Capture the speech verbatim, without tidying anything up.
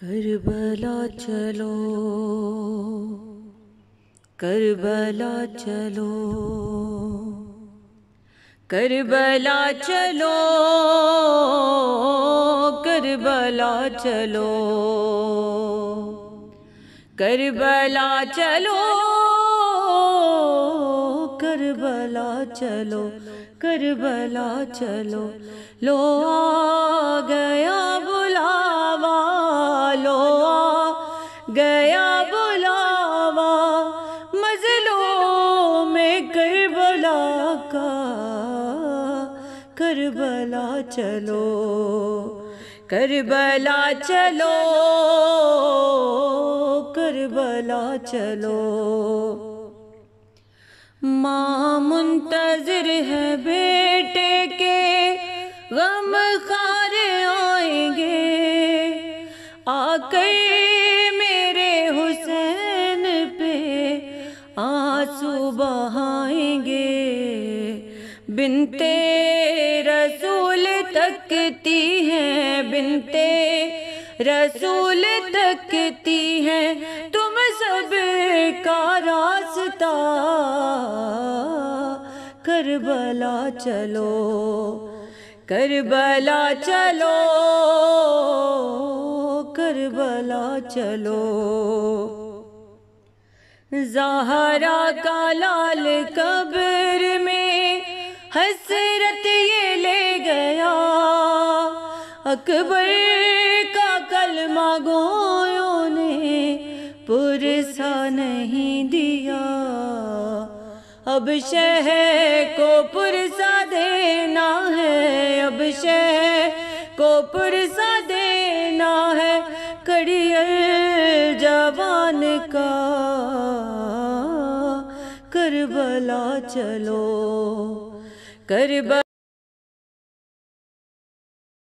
کربلا چلو کربلا چلو کربلا چلو کربلا چلو کربلا چلو کربلا چلو کربلا چلو لو آ گیا بلاوا لو آ گیا بلاوا مظلوم کربلا کا کربلا چلو کربلا چلو کربلا چلو ماں منتظر ہے بیٹے کے غم خار آئیں گے آ کر میرے حسین پہ آنسو بہائیں گے بنتے رسول تکتی ہیں بنتے رسول تکتی ہیں تم سب کا راستہ کربلا چلو کربلا چلو کربلا چلو زہرا کا لال قبر میں حسرت یہ لے گیا اکبر کا کلمہ گویوں نے پرسا نہیں دیا اب شہر کو پرسا دینا ہے اب شہر کو پرسا دینا ہے کڑیل جوان کا کربلا چلو کربلا